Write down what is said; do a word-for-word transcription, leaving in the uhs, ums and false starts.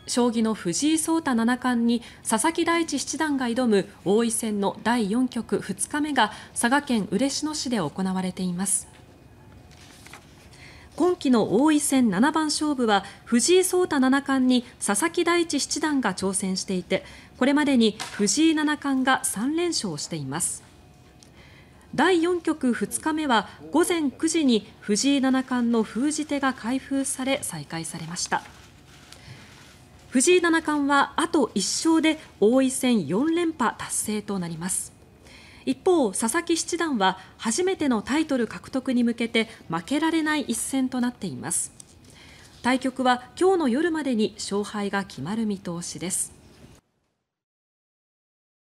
将棋の藤井聡太七冠に佐々木大地七段が挑む王位戦のだいよん局ふつかめが佐賀県嬉野市で行われています。今期の王位戦七番勝負は藤井聡太七冠に佐々木大地七段が挑戦していて、これまでに藤井七冠がさん連勝しています。だいよん局ふつかめは午前くじに藤井七冠の封じ手が開封され再開されました。藤井七冠はあといっ勝で王位戦よん連覇達成となります。一方、佐々木七段は初めてのタイトル獲得に向けて負けられない一戦となっています。対局は今日の夜までに勝敗が決まる見通しです。